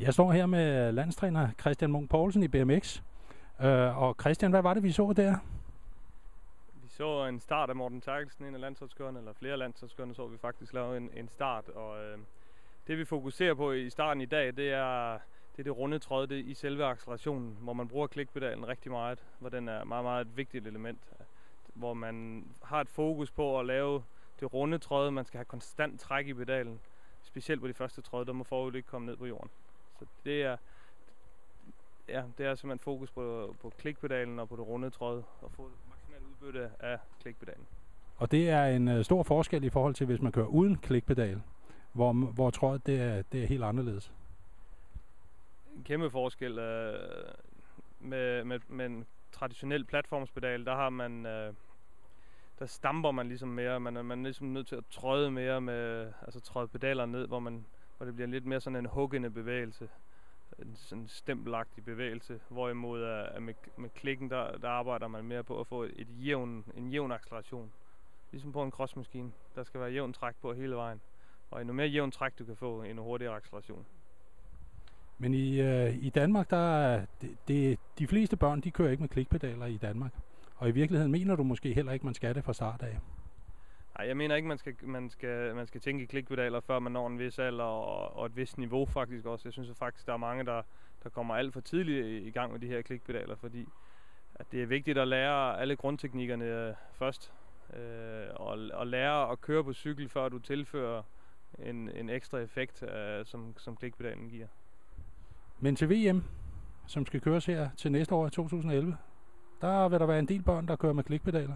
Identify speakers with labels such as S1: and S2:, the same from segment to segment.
S1: Jeg står her med landstræner Christian Munk Poulsen i BMX. Og Christian, hvad var det, vi så der?
S2: Vi så en start af Morten Terkelsen, en af landsholdskørerne, eller flere landsholdskørerne, så vi faktisk lave en start. Og det vi fokuserer på i starten i dag, det er det runde tråd i selve accelerationen, hvor man bruger klikpedalen rigtig meget, hvor den er meget, meget et vigtigt element. Hvor man har et fokus på at lave det runde tråd, man skal have konstant træk i pedalen. Specielt på de første tråd, der må forud ikke komme ned på jorden. Så det er simpelthen fokus på klikpedalen og på det runde tråd, og få maksimalt udbytte af klikpedalen.
S1: Og det er en stor forskel i forhold til, hvis man kører uden klikpedal, hvor trådet det er helt anderledes.
S2: En kæmpe forskel. Med en traditionel platformspedal, der stamper man ligesom mere. Man er ligesom nødt til at tråde mere tråde pedalerne ned, hvor det bliver lidt mere sådan en huggende bevægelse. En stempelagtig bevægelse. Hvorimod med klikken, der arbejder man mere på at få en jævn acceleration. Ligesom på en crossmaskine. Der skal være jævn træk på hele vejen. Og endnu mere jævn træk du kan få, endnu hurtigere acceleration.
S1: Men i Danmark, de fleste børn, de kører ikke med klikpedaler i Danmark. Og i virkeligheden mener du måske heller ikke, man skal det fra start af?
S2: Nej, jeg mener ikke, man skal tænke i klikpedaler, før man når en vis alder og et vist niveau faktisk også. Jeg synes faktisk, der er mange, der kommer alt for tidligt i gang med de her klikpedaler, fordi at det er vigtigt at lære alle grundteknikkerne først. Og lære at køre på cykel, før du tilfører en ekstra effekt, som klikpedalen giver.
S1: Men til VM, som skal køres her til næste år i 2011, der vil der være en del børn, der kører med klikpedaler.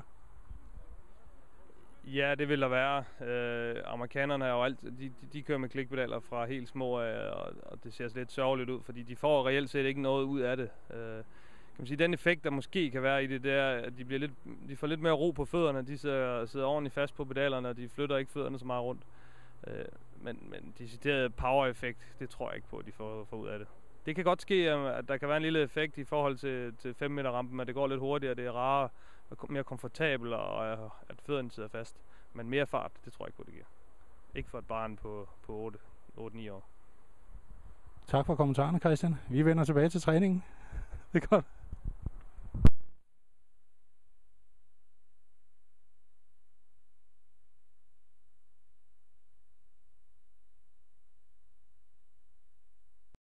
S2: Ja, det vil der være. Amerikanerne er jo de kører med klikpedaler fra helt små, og det ser lidt sørgeligt ud, fordi de får reelt set ikke noget ud af det. Kan man sige, den effekt, der måske kan være i det, er, at de får lidt mere ro på fødderne. De sidder ordentligt fast på pedalerne, og de flytter ikke fødderne så meget rundt. Men decideret power-effekt, det tror jeg ikke på, at de får ud af det. Det kan godt ske, at der kan være en lille effekt i forhold til 5 meter rampen, at det går lidt hurtigere, det er rarere, mere komfortabelt, og at fødderne sidder fast. Men mere fart, det tror jeg ikke på, det giver. Ikke for et barn på 8-9 år.
S1: Tak for kommentarerne, Christian. Vi vender tilbage til træningen. Det er godt.